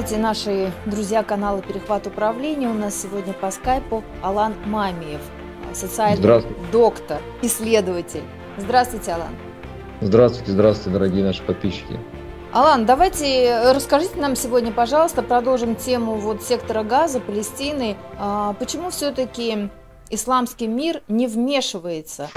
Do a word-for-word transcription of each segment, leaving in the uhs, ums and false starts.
Здравствуйте, наши друзья канала «Перехват управления». У нас сегодня по скайпу Алан Мамиев, социальный доктор, исследователь. Здравствуйте, Алан. Здравствуйте, здравствуйте, дорогие наши подписчики. Алан, давайте расскажите нам сегодня, пожалуйста, продолжим тему вот сектора Газа, Палестины. Почему все-таки исламский мир не вмешивается?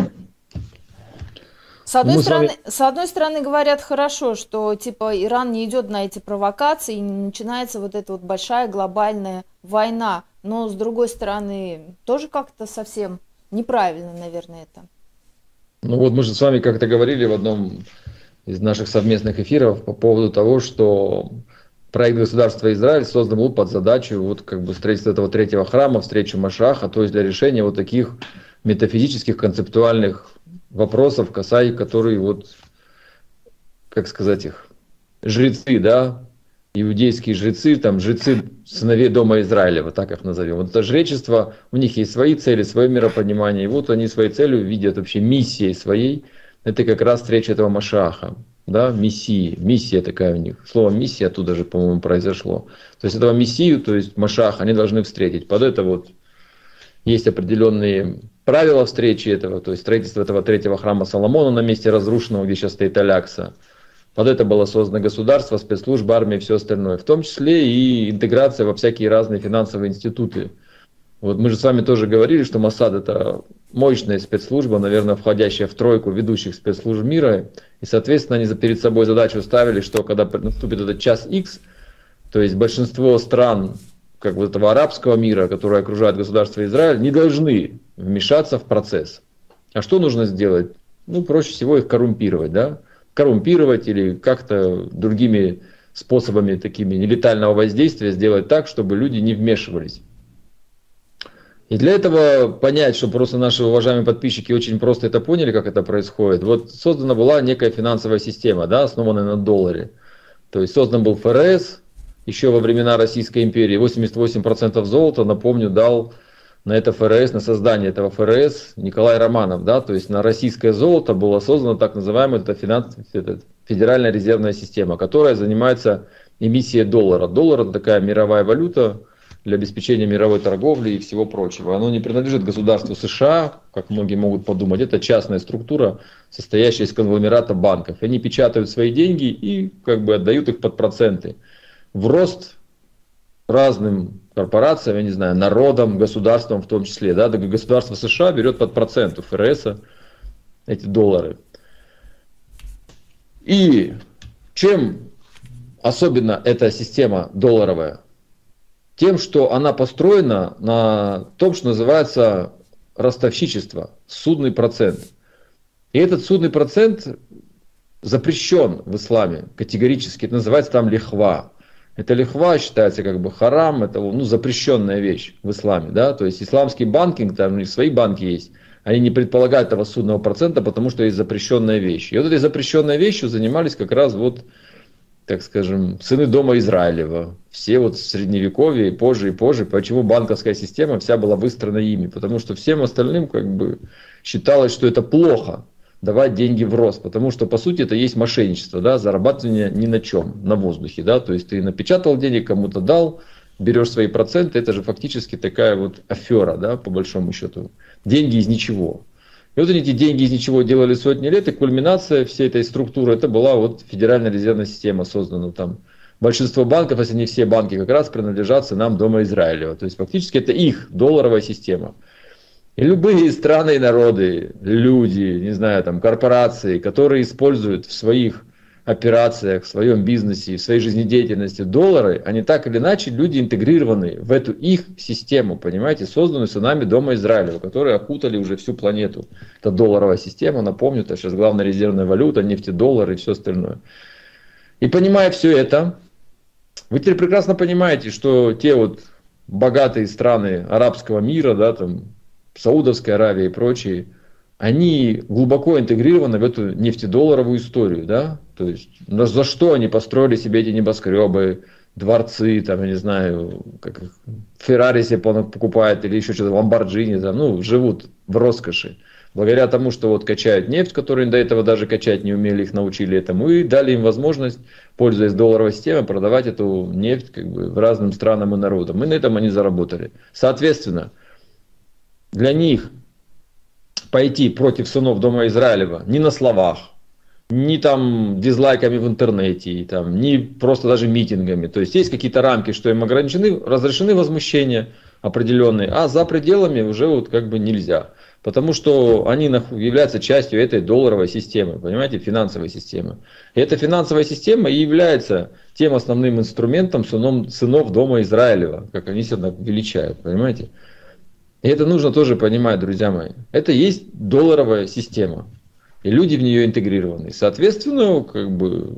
С одной, ну, стороны, вами... с одной стороны, говорят хорошо, что типа Иран не идет на эти провокации, и не начинается вот эта вот большая глобальная война. Но с другой стороны, тоже как-то совсем неправильно, наверное, это. Ну вот мы же с вами как-то говорили в одном из наших совместных эфиров по поводу того, что проект государства Израиль создан был под задачу вот как бы строительства этого третьего храма, встречи Машаха, то есть для решения вот таких метафизических, концептуальных вопросов, касающих, которые вот, как сказать их, жрецы, да, иудейские жрецы, там жрецы сыновей дома Израиля, вот так их назовем. Вот это жречество, у них есть свои цели, свое миропонимание, и вот они своей целью видят вообще миссией своей, это как раз встреча этого Машаха, да, мессии, миссия такая у них. Слово миссия оттуда же, по-моему, произошло. То есть этого мессию, то есть Машаха, они должны встретить. Под это вот есть определенные правила встречи этого, то есть строительство этого третьего храма Соломона на месте разрушенного, где сейчас стоит Алякса. Под это было создано государство, спецслужбы, армия и все остальное. В том числе и интеграция во всякие разные финансовые институты. Вот мы же с вами тоже говорили, что Моссад — это мощная спецслужба, наверное, входящая в тройку ведущих спецслужб мира. И, соответственно, они перед собой задачу ставили, что когда наступит этот час Х, то есть большинство стран как бы этого арабского мира, который окружает государство Израиль, не должны вмешаться в процесс. А что нужно сделать? Ну, проще всего их коррумпировать, да? Коррумпировать или как-то другими способами такими нелетального воздействия сделать так, чтобы люди не вмешивались. И для этого понять, что просто наши уважаемые подписчики очень просто это поняли, как это происходит. Вот создана была некая финансовая система, да, основанная на долларе. То есть создан был эф эр эс, еще во времена Российской империи восемьдесят восемь процентов золота, напомню, дал на это эф эр эс, на создание этого эф эр эс Николай Романов, да, то есть на российское золото была создана так называемая это финанс, это федеральная резервная система, которая занимается эмиссией доллара. Доллар — это такая мировая валюта для обеспечения мировой торговли и всего прочего. Оно не принадлежит государству США, как многие могут подумать, это частная структура, состоящая из конгломерата банков. Они печатают свои деньги и как бы отдают их под проценты в рост разным корпорациям, я не знаю, народам, государствам в том числе. Да? Государство США берет под процент у эф эр эс эти доллары. И чем особенно эта система долларовая? Тем, что она построена на том, что называется ростовщичество, судный процент. И этот судный процент запрещен в исламе категорически, это называется там лихва. Это лихва считается как бы харам, это ну, запрещенная вещь в исламе. Да? То есть исламский банкинг, там у них свои банки есть, они не предполагают этого судного процента, потому что есть запрещенная вещь. И вот этой запрещенной вещью занимались как раз вот, так скажем, сыны дома Израилева. Все вот в средневековье и позже, и позже. Почему банковская система вся была выстроена ими? Потому что всем остальным как бы считалось, что это плохо давать деньги в рост, потому что по сути это есть мошенничество, да, зарабатывание ни на чем, на воздухе, да, то есть ты напечатал денег, кому-то дал, берешь свои проценты, это же фактически такая вот афера, да, по большому счету, деньги из ничего. И вот эти деньги из ничего делали сотни лет, и кульминация всей этой структуры, это была вот федеральная резервная система, создана там. Большинство банков, если не все банки, как раз принадлежат сынам дома Израилева, то есть фактически это их долларовая система. И любые страны и народы, люди, не знаю, там, корпорации, которые используют в своих операциях, в своем бизнесе, в своей жизнедеятельности доллары, они так или иначе, люди интегрированы в эту их систему, понимаете, созданную сынами дома Израилева, которые окутали уже всю планету. Это долларовая система, напомню, это сейчас главная резервная валюта, нефтедоллар и все остальное. И понимая все это, вы теперь прекрасно понимаете, что те вот богатые страны арабского мира, да, там, Саудовская Аравия и прочие, они глубоко интегрированы в эту нефтедолларовую историю, да, то есть за что они построили себе эти небоскребы, дворцы, там, я не знаю, как Феррари себе покупают или еще что-то, Ламборджини, там, ну, живут в роскоши. благодаря тому, что вот качают нефть, которую до этого даже качать не умели, их научили этому, и дали им возможность, пользуясь долларовой системой, продавать эту нефть как бы разным странам и народам. И на этом они заработали. Соответственно, для них пойти против сынов дома Израилева ни на словах, ни там дизлайками в интернете, и там, ни просто даже митингами. То есть есть какие-то рамки, что им ограничены, разрешены возмущения определенные, а за пределами уже вот как бы нельзя. Потому что они являются частью этой долларовой системы, понимаете, финансовой системы. И эта финансовая система и является тем основным инструментом сынов, сынов дома Израилева, как они себя величают, понимаете. И это нужно тоже понимать, друзья мои. Это есть долларовая система. И люди в нее интегрированы. Соответственно, как бы,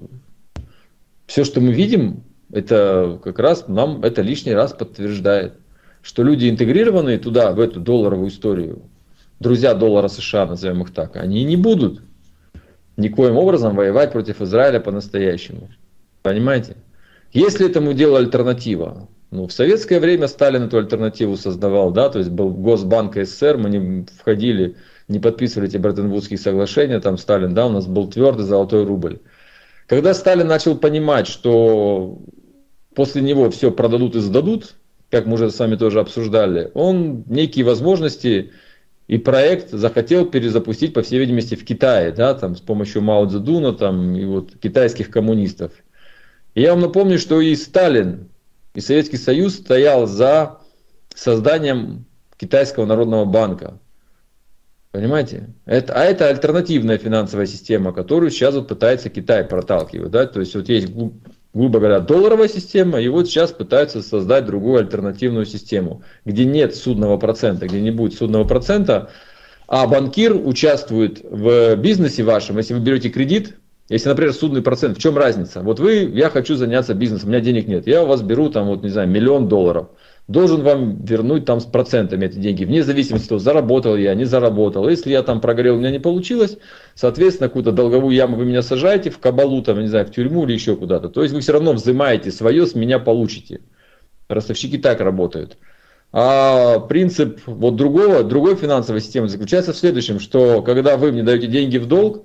все, что мы видим, это как раз нам это лишний раз подтверждает, что люди интегрированные туда, в эту долларовую историю, друзья доллара США, назовем их так, они не будут никоим образом воевать против Израиля по-настоящему. Понимаете? Если этому делу альтернатива, ну, в советское время Сталин эту альтернативу создавал, да, то есть был Госбанк СССР, мы не входили, не подписывали эти Бреттон-Вудские соглашения, там Сталин, да, у нас был твердый золотой рубль. Когда Сталин начал понимать, что после него все продадут и сдадут, как мы уже с вами тоже обсуждали, он некие возможности и проект захотел перезапустить, по всей видимости, в Китае, да, там, с помощью Мао Цзэдуна там, и вот китайских коммунистов. И я вам напомню, что и Сталин, и Советский Союз стоял за созданием Китайского народного банка. Понимаете? Это, а это альтернативная финансовая система, которую сейчас вот пытается Китай проталкивать. Да? То есть вот есть, грубо говоря, долларовая система, и вот сейчас пытаются создать другую альтернативную систему, где нет судного процента, где не будет судного процента, а банкир участвует в бизнесе вашем. Если вы берете кредит, если, например, судный процент, в чем разница? Вот вы, я хочу заняться бизнесом, у меня денег нет, я у вас беру там, вот, не знаю, миллион долларов. Должен вам вернуть там с процентами эти деньги, вне зависимости от того, заработал я, не заработал. Если я там прогорел, у меня не получилось, соответственно, какую-то долговую яму вы меня сажаете в кабалу, там, не знаю, в тюрьму или еще куда-то. То есть вы все равно взимаете свое, с меня получите. Ростовщики так работают. А принцип вот другого, другой финансовой системы заключается в следующем, что когда вы мне даете деньги в долг,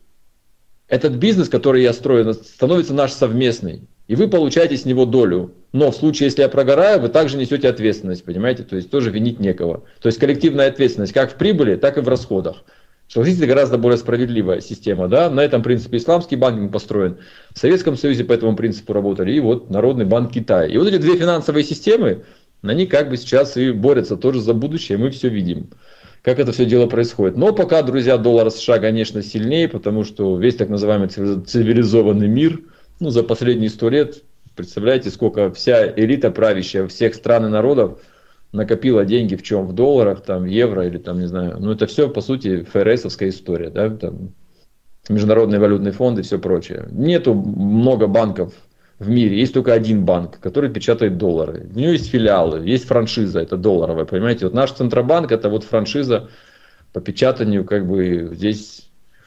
этот бизнес, который я строю, становится наш совместный. И вы получаете с него долю. Но в случае, если я прогораю, вы также несете ответственность, понимаете? То есть тоже винить некого. То есть коллективная ответственность как в прибыли, так и в расходах. Согласитесь, это гораздо более справедливая система. Да? На этом принципе исламский банкинг построен. В Советском Союзе по этому принципу работали. И вот Народный банк Китая. И вот эти две финансовые системы, они как бы сейчас и борются тоже за будущее. Мы все видим, как это все дело происходит. Но пока, друзья, доллар США, конечно, сильнее, потому что весь так называемый цивилизованный мир, ну, за последние сто лет, представляете, сколько вся элита правящая всех стран и народов накопила деньги в чем? В долларах, там, в евро или там, не знаю. Ну, это все, по сути, ФРСовская история, да, там, международные валютные фонды и все прочее. Нету много банков в мире, есть только один банк, который печатает доллары. У него есть филиалы, есть франшиза, это долларовая, понимаете. Вот наш Центробанк, это вот франшиза по печатанию, как бы, здесь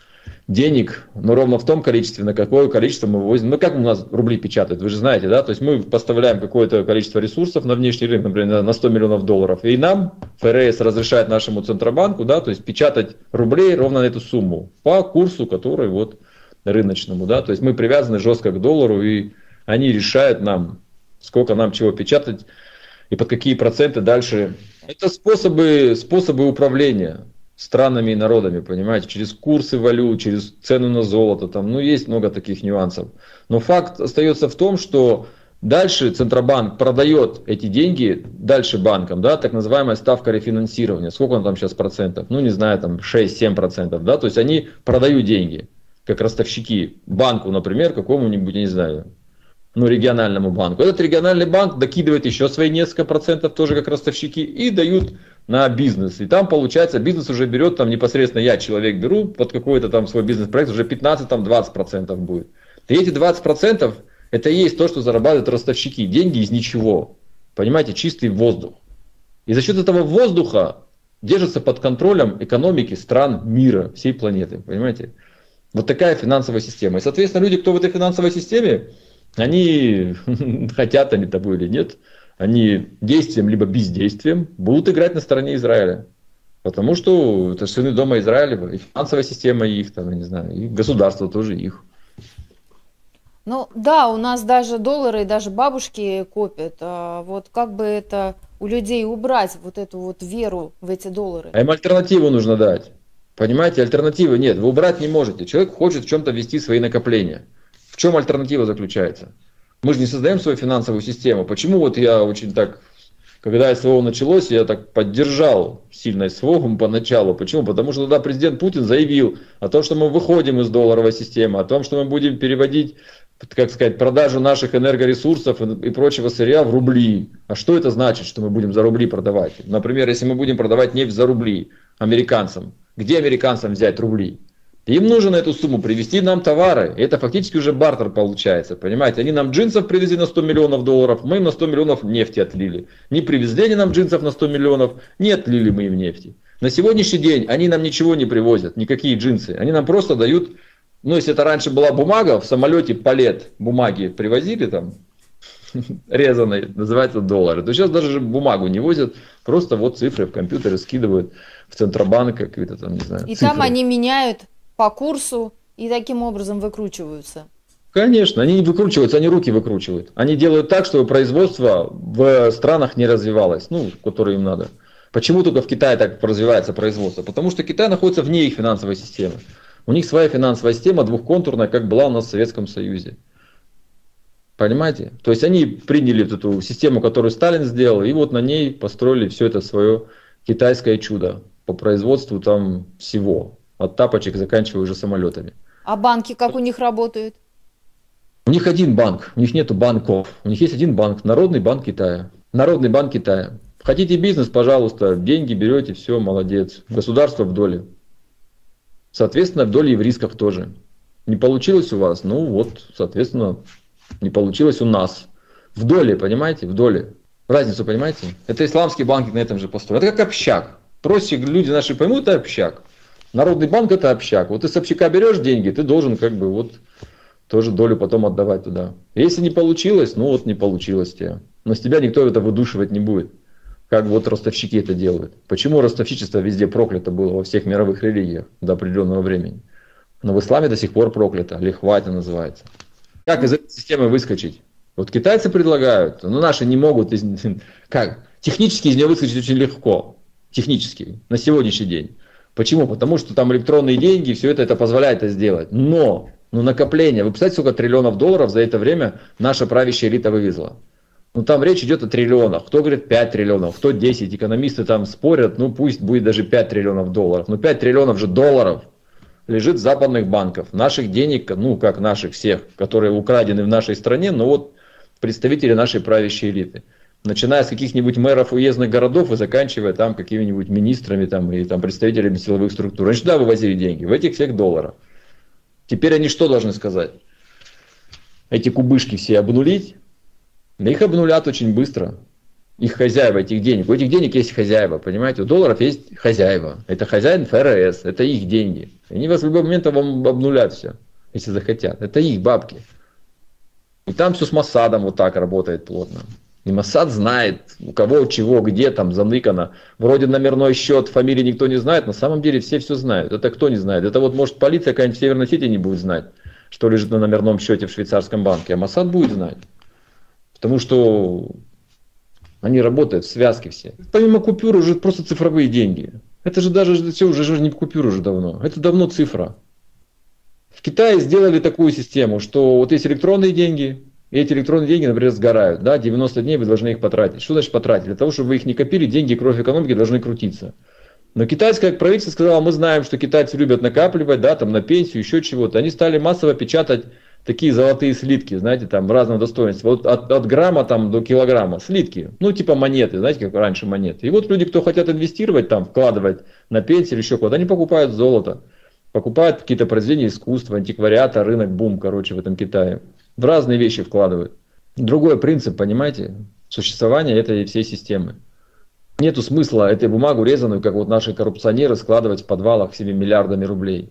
денег, но ровно в том количестве, на какое количество мы вывозим. Ну, как у нас рубли печатают, вы же знаете, да? То есть мы поставляем какое-то количество ресурсов на внешний рынок, например, на сто миллионов долларов, и нам ФРС разрешает нашему Центробанку, да, то есть печатать рублей ровно на эту сумму по курсу, который вот рыночному, да, то есть мы привязаны жестко к доллару, и они решают нам, сколько нам чего печатать и под какие проценты дальше. Это способы, способы управления странами и народами, понимаете, через курсы валют, через цену на золото, там, ну, есть много таких нюансов. Но факт остается в том, что дальше Центробанк продает эти деньги дальше банкам, да, так называемая ставка рефинансирования. Сколько он там сейчас процентов? Ну, не знаю, там шесть-семь процентов, да, то есть они продают деньги, как ростовщики, банку, например, какому-нибудь, я не знаю, ну, региональному банку. Этот региональный банк докидывает еще свои несколько процентов, тоже как ростовщики, и дают на бизнес. И там получается, бизнес уже берет, там непосредственно я, человек, беру под какой-то там свой бизнес-проект, уже пятнадцать-двадцать процентов будет. И эти двадцать процентов это и есть то, что зарабатывают ростовщики. Деньги из ничего. Понимаете, чистый воздух. И за счет этого воздуха держится под контролем экономики стран мира, всей планеты. Понимаете? Вот такая финансовая система. И, соответственно, люди, кто в этой финансовой системе, они хотят они того или нет, они действием либо бездействием будут играть на стороне Израиля. Потому что это сыны дома Израилева, и финансовая система их, там, я не знаю, и государство тоже их. Ну да, у нас даже доллары, даже бабушки копят. А вот как бы это у людей убрать, вот эту вот веру в эти доллары? А им альтернативу нужно дать. Понимаете, альтернативы нет, вы убрать не можете. Человек хочет в чем-то вести свои накопления. В чем альтернатива заключается? Мы же не создаем свою финансовую систему. Почему вот я очень так, когда СВО началось, я так поддержал сильно СВО поначалу. Почему? Потому что тогда президент Путин заявил о том, что мы выходим из долларовой системы, о том, что мы будем переводить, как сказать, продажу наших энергоресурсов и прочего сырья в рубли. А что это значит, что мы будем за рубли продавать? Например, если мы будем продавать нефть за рубли американцам, где американцам взять рубли? Им нужно на эту сумму привезти нам товары. Это фактически уже бартер получается. Понимаете, они нам джинсов привезли на сто миллионов долларов, мы им на сто миллионов нефти отлили. Не привезли они нам джинсов на сто миллионов, не отлили мы им нефти. На сегодняшний день они нам ничего не привозят, никакие джинсы. Они нам просто дают, ну если это раньше была бумага, в самолете палет бумаги привозили там, резаной, называется доллары. То сейчас даже бумагу не возят, просто вот цифры в компьютере скидывают в Центробанк какие-то там, не знаю. И цифры. там они меняют по курсу и таким образом выкручиваются. Конечно, они не выкручиваются, они руки выкручивают. Они делают так, чтобы производство в странах не развивалось, ну, которые им надо. Почему только в Китае так развивается производство? Потому что Китай находится вне их финансовой системы. У них своя финансовая система двухконтурная, как была у нас в Советском Союзе. Понимаете? То есть они приняли эту систему, которую Сталин сделал, и вот на ней построили все это свое китайское чудо по производству там всего. От тапочек заканчивая уже самолетами. А банки как у них работают? У них один банк, у них нету банков. У них есть один банк, Народный банк Китая. Народный банк Китая. Хотите бизнес, пожалуйста, деньги берете, все, молодец. Государство в доле. Соответственно, в доле и в рисках тоже. Не получилось у вас, ну вот, соответственно, не получилось у нас. В доле, понимаете, в доле. Разницу понимаете? Это исламский банк на этом же построен. Это как общак. Проще люди наши поймут, это общак. Народный банк это общак. Вот ты с общака берешь деньги, ты должен как бы вот тоже долю потом отдавать туда. Если не получилось, ну вот не получилось тебе. Но с тебя никто это выдушивать не будет. Как вот ростовщики это делают. Почему ростовщичество везде проклято было во всех мировых религиях до определенного времени? Но в исламе до сих пор проклято. Лихва это называется. Как из этой системы выскочить? Вот китайцы предлагают, но наши не могут. Из... Как? Технически из нее выскочить очень легко. Технически. На сегодняшний день. Почему? Потому что там электронные деньги, все это, это позволяет это сделать. Но, ну накопление, вы представляете, сколько триллионов долларов за это время наша правящая элита вывезла? Ну там речь идет о триллионах. Кто говорит пять триллионов, кто десять. Экономисты там спорят, ну пусть будет даже пять триллионов долларов. Но пять триллионов же долларов лежит в западных банках. Наших денег, ну как наших всех, которые украдены в нашей стране, но вот представители нашей правящей элиты. Начиная с каких-нибудь мэров уездных городов и заканчивая там какими-нибудь министрами там, и там, представителями силовых структур. Они сюда вывозили деньги, в этих всех долларах. Теперь они что должны сказать? Эти кубышки все обнулить? Да их обнулят очень быстро. Их хозяева этих денег. У этих денег есть хозяева, понимаете? У долларов есть хозяева. Это хозяин ФРС, это их деньги. Они вас в любой момент вам обнулят все, если захотят. Это их бабки. И там все с Моссадом вот так работает плотно. И Моссад знает, у кого, чего, где там заныкано. Вроде номерной счет, фамилии никто не знает, на самом деле все все знают. Это кто не знает? Это вот может полиция какая-нибудь в Северной Осетии не будет знать, что лежит на номерном счете в швейцарском банке. А Моссад будет знать. Потому что они работают в связке все. Помимо купюр уже просто цифровые деньги. Это же даже все уже, уже не купюр уже давно. Это давно цифра. В Китае сделали такую систему, что вот есть электронные деньги, и эти электронные деньги, например, сгорают. Да, девяносто дней вы должны их потратить. Что значит потратить? Для того, чтобы вы их не копили, деньги, кровь экономики должны крутиться. Но китайское правительство сказало, мы знаем, что китайцы любят накапливать, да, там на пенсию, еще чего-то. Они стали массово печатать такие золотые слитки, знаете, там разного достоинства. Вот от, от грамма там до килограмма слитки. Ну, типа монеты, знаете, как раньше монеты. И вот люди, кто хотят инвестировать, там, вкладывать на пенсию или еще куда-то, они покупают золото. Покупают какие-то произведения искусства, антиквариата, рынок бум, короче, в этом Китае. В разные вещи вкладывают. Другой принцип, понимаете, существования этой всей системы. Нету смысла эту бумагу резаную, как вот наши коррупционеры, складывать в подвалах всеми миллиардами рублей.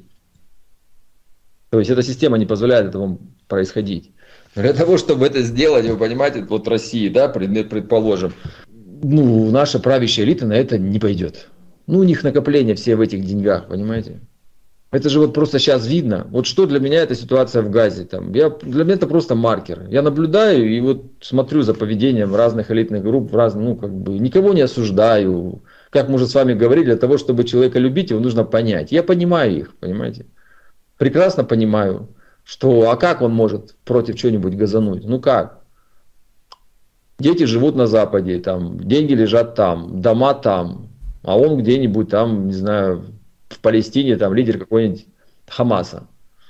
То есть эта система не позволяет этому происходить. Для того, чтобы это сделать, вы понимаете, вот в России, да, предположим, ну, наша правящая элита на это не пойдет. Ну, у них накопления все в этих деньгах, понимаете? Это же вот просто сейчас видно. Вот что для меня эта ситуация в Газе. Там, я, для меня это просто маркер. Я наблюдаю и вот смотрю за поведением разных элитных групп, в разных, ну, как бы, никого не осуждаю. Как мы уже с вами говорили, для того, чтобы человека любить, его нужно понять. Я понимаю их, понимаете? Прекрасно понимаю, что, а как он может против чего-нибудь газануть? Ну как? Дети живут на Западе, там, деньги лежат там, дома там, а он где-нибудь там, не знаю, в Палестине, там, лидер какой-нибудь Хамаса.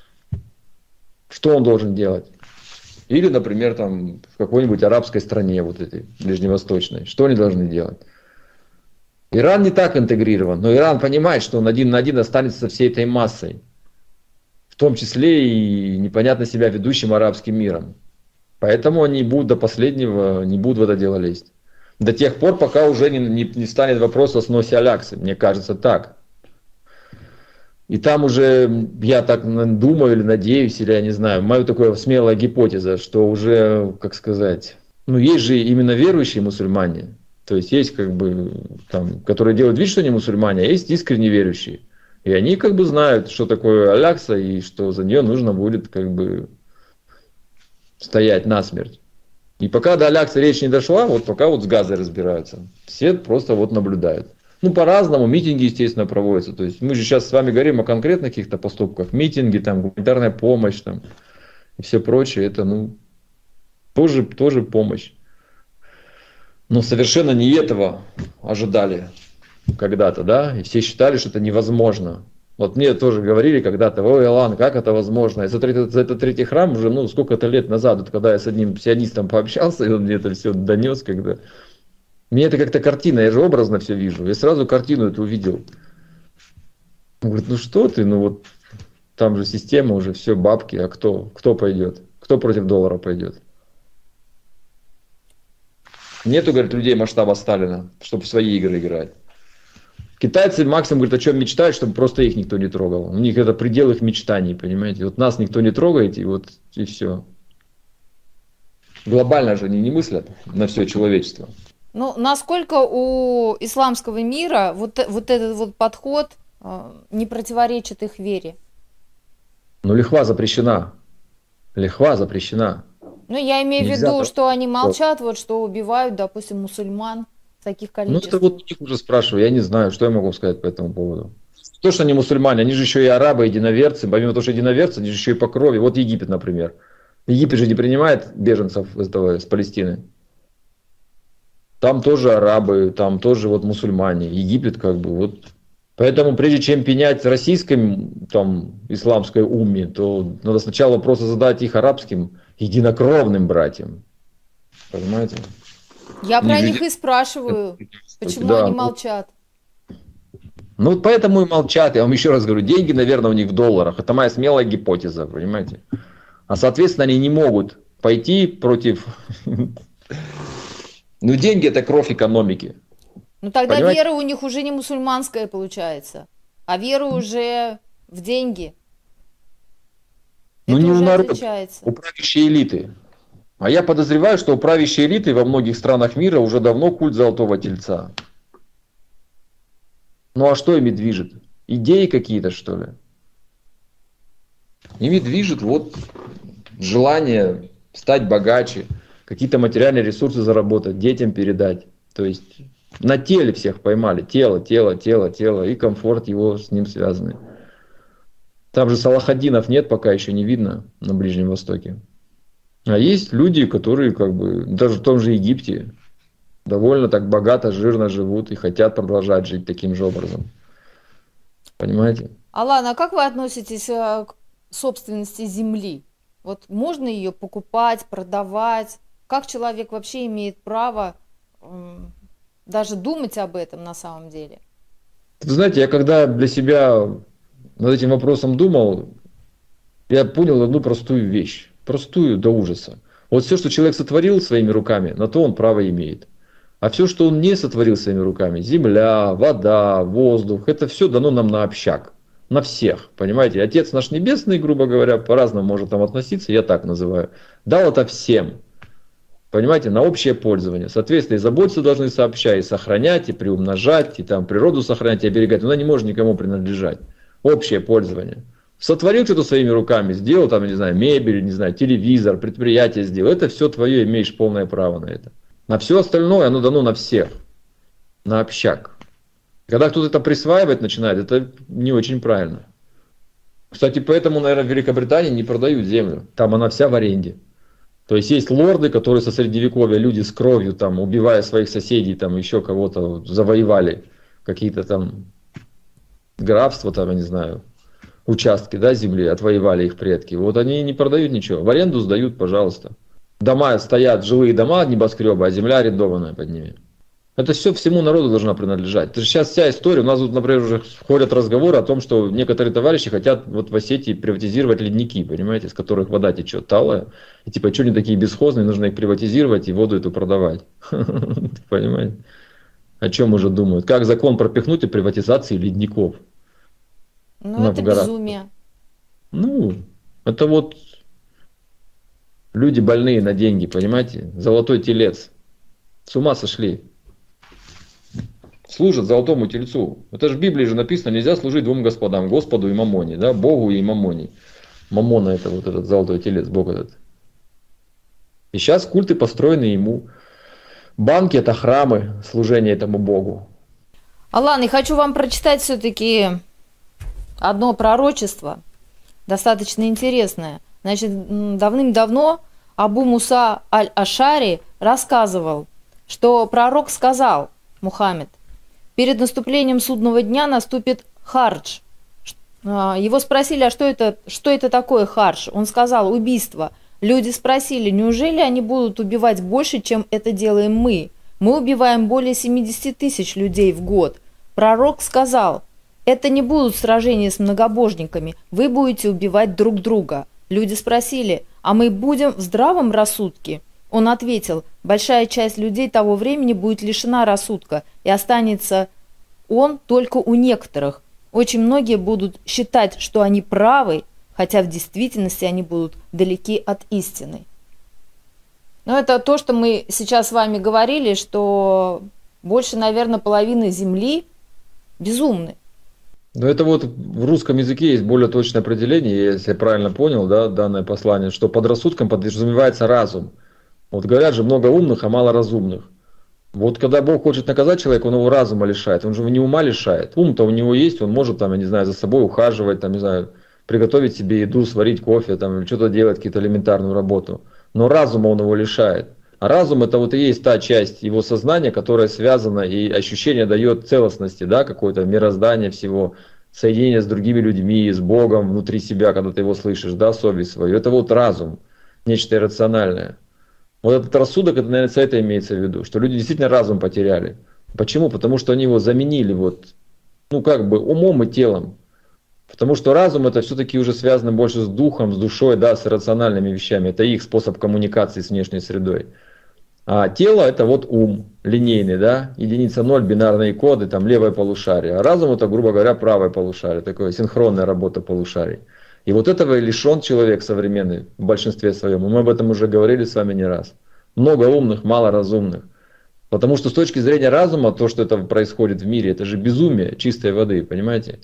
Что он должен делать? Или, например, там, в какой-нибудь арабской стране, вот этой, ближневосточной. Что они должны делать? Иран не так интегрирован, но Иран понимает, что он один на один останется со всей этой массой. В том числе и непонятно себя ведущим арабским миром. Поэтому они будут до последнего, не будут в это дело лезть. До тех пор, пока уже не, не, не станет вопрос о сносе Аляксы. Мне кажется так. И там уже, я так думаю или надеюсь, или я не знаю, мою такую смелая гипотеза, что уже, как сказать, ну есть же именно верующие мусульмане. То есть есть как бы, там, которые делают вид, что они мусульмане, а есть искренне верующие. И они как бы знают, что такое Алякса, и что за нее нужно будет как бы стоять насмерть. И пока до Аляксы речь не дошла, вот пока вот с Газой разбираются. Все просто вот наблюдают. Ну, по-разному, митинги, естественно, проводятся. То есть мы же сейчас с вами говорим о конкретных каких-то поступках. Митинги, там, гуманитарная помощь, там, и все прочее. Это, ну, тоже, тоже помощь. Но совершенно не этого ожидали когда-то, да? И все считали, что это невозможно. Вот мне тоже говорили когда-то: ой, Алан, как это возможно? И за, третий, за этот третий храм уже, ну, сколько-то лет назад, вот, когда я с одним сионистом пообщался, и он мне это все донес, когда... Мне это как-то картина, я же образно все вижу. Я сразу картину эту увидел. Он говорит: ну что ты, ну вот там же система уже, все, бабки, а кто? Кто пойдет? Кто против доллара пойдет? Нету, говорит, людей масштаба Сталина, чтобы в свои игры играть. Китайцы максимум, говорят, о чем мечтают, чтобы просто их никто не трогал. У них это предел их мечтаний, понимаете. Вот нас никто не трогает, и вот и все. Глобально же они не мыслят на все человечество. Ну, насколько у исламского мира вот, вот этот вот подход э, не противоречит их вере? Ну, лихва запрещена. Лихва запрещена. Ну, я имею в Нельзя виду, так... что они молчат, вот что убивают, допустим, мусульман в таких количествах. Ну, это вот у них уже спрашиваю, я не знаю, что я могу сказать по этому поводу. То, что они мусульмане, они же еще и арабы, единоверцы. Помимо того, что единоверцы, они же еще и по крови. Вот Египет, например. Египет же не принимает беженцев из, этого, из Палестины. Там тоже арабы, там тоже вот мусульмане. Египет как бы вот. Поэтому прежде чем пенять российской там, исламской умме, то надо сначала вопросы задать их арабским единокровным братьям. Понимаете? Я они про же... них и спрашиваю, почему да. они молчат. Ну вот поэтому и молчат. Я вам еще раз говорю, деньги, наверное, у них в долларах. Это моя смелая гипотеза, понимаете? А соответственно они не могут пойти против... Ну деньги это кровь экономики. Ну тогда Понимаете? вера у них уже не мусульманская получается, а вера уже в деньги. Ну это не уже у народа, отличается. у правящей элиты. А я подозреваю, что у правящей элиты во многих странах мира уже давно культ золотого тельца. Ну а что ими движет? Идеи какие-то, что ли? Ими движет вот желание стать богаче, какие-то материальные ресурсы заработать, детям передать. То есть на теле всех поймали. Тело, тело, тело, тело. И комфорт его с ним связаны. Там же Салахаддинов нет, пока еще не видно на Ближнем Востоке. А есть люди, которые как бы даже в том же Египте довольно так богато, жирно живут и хотят продолжать жить таким же образом. Понимаете? Алан, а как вы относитесь к собственности земли? Вот можно ее покупать, продавать? Как человек вообще имеет право м, даже думать об этом на самом деле? Вы знаете, я когда для себя над этим вопросом думал, я понял одну простую вещь. Простую до ужаса. Вот все, что человек сотворил своими руками, на то он право имеет. А все, что он не сотворил своими руками, земля, вода, воздух, это все дано нам на общак. На всех, понимаете? Отец наш Небесный, грубо говоря, по-разному может там относиться, я так называю, дал это всем. Понимаете, на общее пользование. Соответственно, и заботиться должны сообща, и сохранять, и приумножать, и там природу сохранять, и оберегать. Она не может никому принадлежать. Общее пользование. Сотворил что-то своими руками, сделал там, не знаю, мебель, не знаю, телевизор, предприятие сделал. Это все твое, имеешь полное право на это. На все остальное оно дано на всех. На общак. Когда кто-то это присваивать начинает, это не очень правильно. Кстати, поэтому, наверное, в Великобритании не продают землю. Там она вся в аренде. То есть есть лорды, которые со средневековья, люди с кровью, там, убивая своих соседей, там, еще кого-то завоевали, какие-то там графства, там, я не знаю, участки, да, земли, отвоевали их предки. Вот они не продают ничего. В аренду сдают, пожалуйста. Дома стоят, жилые дома, небоскребы, а земля арендованная под ними. Это все всему народу должна принадлежать. Это же сейчас вся история. У нас тут, например, уже ходят разговоры о том, что некоторые товарищи хотят вот в Осетии приватизировать ледники, понимаете, с которых вода течет талая. И типа, что они такие бесхозные, нужно их приватизировать и воду эту продавать. Понимаете? О чем уже думают? Как закон пропихнуть о приватизации ледников? Ну, это безумие. Ну, это вот люди больные на деньги, понимаете? Золотой телец. С ума сошли. Служат золотому тельцу. Это же в Библии же написано, нельзя служить двум господам, Господу и Мамоне, да, Богу и Мамоне. Мамона это вот этот золотой телец, Бог этот. И сейчас культы построены ему. Банки это храмы служения этому Богу. Алан, я хочу вам прочитать все-таки одно пророчество, достаточно интересное. Значит, давным-давно Абу Муса аль-Ашари рассказывал, что пророк сказал, Мухаммед, перед наступлением судного дня наступит хардж. Его спросили, а что это, что это такое хардж? Он сказал, убийство. Люди спросили, неужели они будут убивать больше, чем это делаем мы? Мы убиваем более семидесяти тысяч людей в год. Пророк сказал, это не будут сражения с многобожниками, вы будете убивать друг друга. Люди спросили, а мы будем в здравом рассудке? Он ответил, большая часть людей того времени будет лишена рассудка, и останется он только у некоторых. Очень многие будут считать, что они правы, хотя в действительности они будут далеки от истины. Но это то, что мы сейчас с вами говорили, что больше, наверное, половины Земли безумны. Но это вот в русском языке есть более точное определение, если я правильно понял, да, данное послание, что под рассудком подразумевается разум. Вот говорят же, много умных, а мало разумных. Вот когда Бог хочет наказать человека, он его разума лишает, он же его не ума лишает. Ум-то у него есть, он может, там, я не знаю, за собой ухаживать, там, не знаю, приготовить себе еду, сварить кофе, там, что-то делать, какую-то элементарную работу. Но разума он его лишает. А разум это вот и есть та часть его сознания, которая связана и ощущение дает целостности, да, какое-то мироздание всего, соединение с другими людьми, с Богом внутри себя, когда ты его слышишь, да, совесть свою. Это вот разум, нечто иррациональное. Вот этот рассудок, это, наверное, это имеется в виду, что люди действительно разум потеряли. Почему? Потому что они его заменили вот, ну как бы умом и телом. Потому что разум это все-таки уже связано больше с духом, с душой, да, с иррациональными вещами. Это их способ коммуникации с внешней средой. А тело это вот ум, линейный, да, единица ноль, бинарные коды, там левое полушарие. А разум это, грубо говоря, правое полушарие, такое синхронная работа полушарий. И вот этого и лишен человек современный в большинстве своем. И мы об этом уже говорили с вами не раз. Много умных, мало разумных. Потому что с точки зрения разума, то, что это происходит в мире, это же безумие чистой воды, понимаете?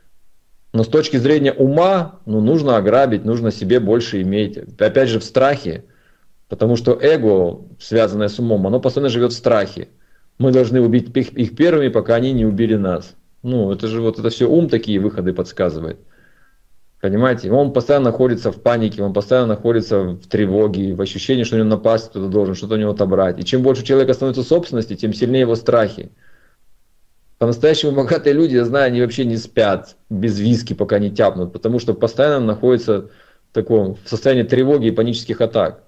Но с точки зрения ума, ну, нужно ограбить, нужно себе больше иметь. Опять же в страхе. Потому что эго, связанное с умом, оно постоянно живет в страхе. Мы должны убить их, их первыми, пока они не убили нас. Ну, это же вот это все ум такие выходы подсказывает. Понимаете? Он постоянно находится в панике, он постоянно находится в тревоге, в ощущении, что у него напасть кто-то должен, что-то у него отобрать. И чем больше у человека становится собственности, тем сильнее его страхи. По-настоящему богатые люди, я знаю, они вообще не спят без виски, пока не тяпнут, потому что постоянно находятся в таком в состоянии тревоги и панических атак.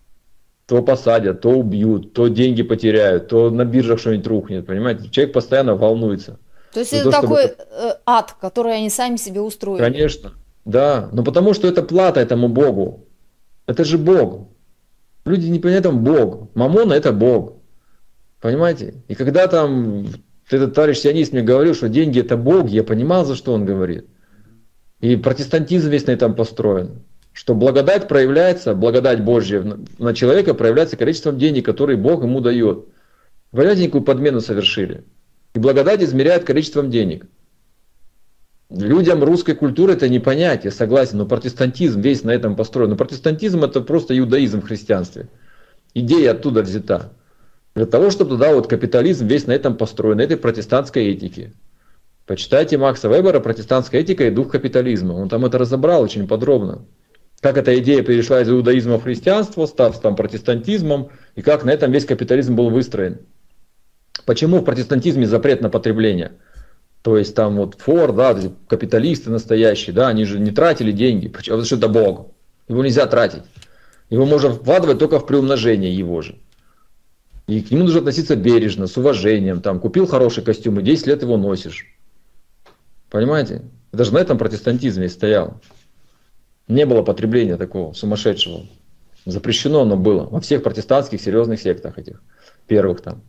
То посадят, то убьют, то деньги потеряют, то на биржах что-нибудь рухнет, понимаете? Человек постоянно волнуется. То есть это то, такой чтобы... ад, который они сами себе устроили. Конечно, да, но потому что это плата этому Богу. Это же Бог. Люди не понимают, там Бог. Мамона это Бог. Понимаете? И когда там этот товарищ сионист мне говорил, что деньги это Бог, я понимал, за что он говорит. И протестантизм весь на этом построен. что благодать проявляется, благодать Божья на человека проявляется количеством денег, которые Бог ему дает. Понимаете, какую подмену совершили? И благодать измеряет количеством денег. Людям русской культуры это не понять, я согласен, но протестантизм весь на этом построен. Но протестантизм это просто иудаизм в христианстве. Идея оттуда взята. Для того, чтобы туда вот капитализм весь на этом построен, на этой протестантской этике. Почитайте Макса Вебера «Протестантская этика и дух капитализма». Он там это разобрал очень подробно. Как эта идея перешла из иудаизма в христианство, став там протестантизмом, и как на этом весь капитализм был выстроен. Почему в протестантизме запрет на потребление? То есть там вот Форд, да, капиталисты настоящие, да, они же не тратили деньги, потому что это Бог. Его нельзя тратить. Его можно вкладывать только в приумножение его же. И к нему нужно относиться бережно, с уважением. Там, купил хороший костюм и десять лет его носишь. Понимаете? Это же на этом протестантизме стоял. Не было потребления такого сумасшедшего. Запрещено оно было во всех протестантских серьезных сектах этих первых там.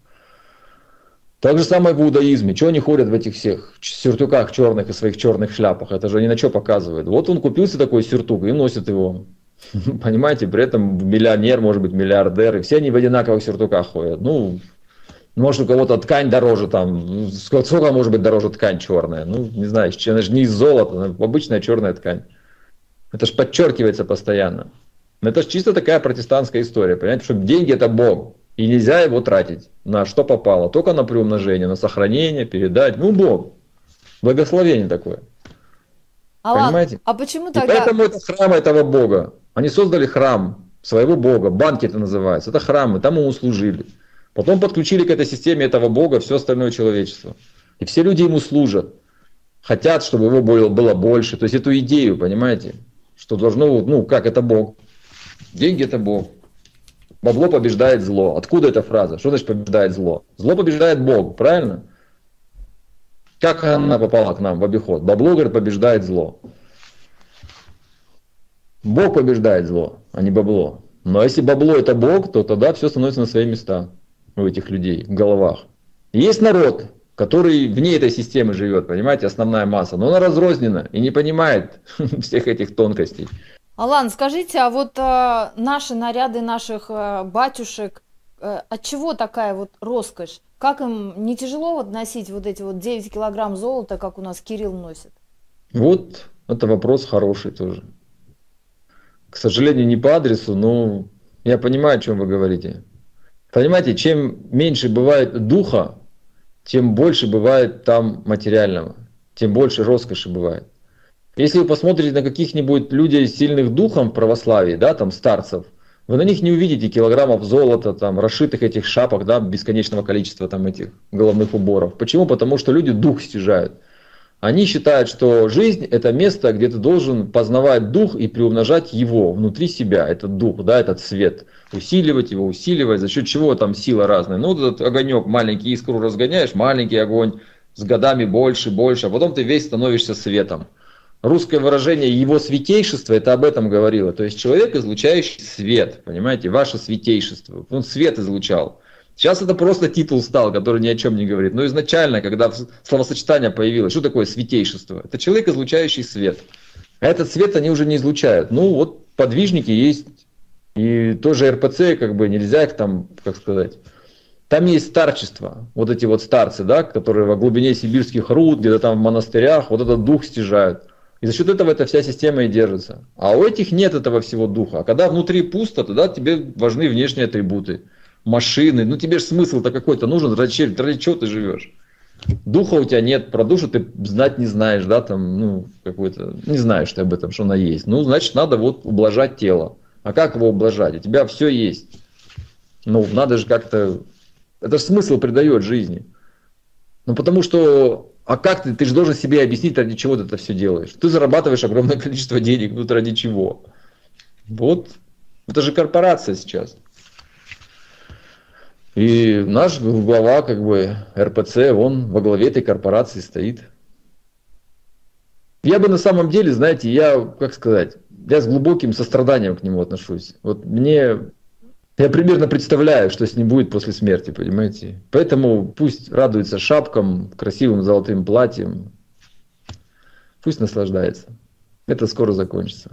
Так же самое в иудаизме. Чего они ходят в этих всех сюртуках черных и своих черных шляпах? Это же они на что показывают. Вот он купился такой сюртук и носит его. Понимаете, при этом миллионер, может быть, миллиардер. И все они в одинаковых сюртуках ходят. Ну, может, у кого-то ткань дороже там. Сколько может быть дороже ткань черная? Ну, не знаю, она же не из золота, обычная черная ткань. Это же подчеркивается постоянно. Но это же чисто такая протестантская история. Понимаете, что деньги это Бог. И нельзя его тратить на что попало. Только на приумножение, на сохранение, передать. Ну, Бог. Благословение такое. А Понимаете? Ладно, а почему И тогда... поэтому это храм этого Бога. Они создали храм своего Бога. Банки это называется. Это храмы. Там ему служили. Потом подключили к этой системе этого Бога все остальное человечество. И все люди ему служат. Хотят, чтобы его было, было больше. То есть эту идею, понимаете? Что должно, ну как это Бог. Деньги это Бог. Бабло побеждает зло. Откуда эта фраза? Что значит побеждает зло? Зло побеждает Бог, правильно? Как она попала к нам в обиход? Бабло, говорит, побеждает зло. Бог побеждает зло, а не бабло. Но если бабло это Бог, то тогда все становится на свои места у этих людей в головах. И есть народ, который вне этой системы живет, понимаете, основная масса. Но она разрознена и не понимает всех этих тонкостей. Алан, скажите, а вот э, наши наряды наших э, батюшек, э, от чего такая вот роскошь? Как им не тяжело вот носить вот эти вот девять килограмм золота, как у нас Кирилл носит? Вот это вопрос хороший тоже. К сожалению, не по адресу, но я понимаю, о чем вы говорите. Понимаете, чем меньше бывает духа, тем больше бывает там материального, тем больше роскоши бывает. Если вы посмотрите на каких-нибудь людей сильных духом в православии, да, там старцев, вы на них не увидите килограммов золота, там, расшитых этих шапок, да, бесконечного количества там, этих головных уборов. Почему? Потому что люди дух стяжают. Они считают, что жизнь – это место, где ты должен познавать дух и приумножать его внутри себя, этот дух, да, этот свет. Усиливать его, усиливать, за счет чего там сила разная. Ну, вот этот огонек, маленький искру разгоняешь, маленький огонь, с годами больше, больше, а потом ты весь становишься светом. Русское выражение «его святейшество» это об этом говорило. То есть человек, излучающий свет, понимаете, ваше святейшество. Он свет излучал. Сейчас это просто титул стал, который ни о чем не говорит. Но изначально, когда словосочетание появилось, что такое святейшество? Это человек, излучающий свет. А этот свет они уже не излучают. Ну вот подвижники есть. И тоже эр пэ цэ, как бы нельзя их там, как сказать... Там есть старчество, вот эти вот старцы, да, которые во глубине сибирских руд, где-то там в монастырях, вот этот дух стяжают. И за счет этого эта вся система и держится. А у этих нет этого всего духа. А когда внутри пусто, тогда тебе важны внешние атрибуты. Машины. Ну тебе же смысл-то какой-то нужен, ради, ради чего ты живешь? Духа у тебя нет, про душу ты знать не знаешь, да, там, ну, какой-то, не знаешь ты об этом, что она есть. Ну, значит, надо вот ублажать тело. А как его ублажать? У тебя все есть. Ну, надо же как-то... Это же смысл придает жизни. Ну, потому что... А как ты? Ты же должен себе объяснить, ради чего ты это все делаешь. Ты зарабатываешь огромное количество денег, ну ради чего? Вот. Это же корпорация сейчас. И наш глава, как бы, эр пэ цэ, он во главе этой корпорации стоит. Я бы на самом деле, знаете, я, как сказать, я с глубоким состраданием к нему отношусь. Вот мне... Я примерно представляю, что с ним будет после смерти, понимаете? Поэтому пусть радуется шапкам, красивым золотым платьем. Пусть наслаждается. Это скоро закончится.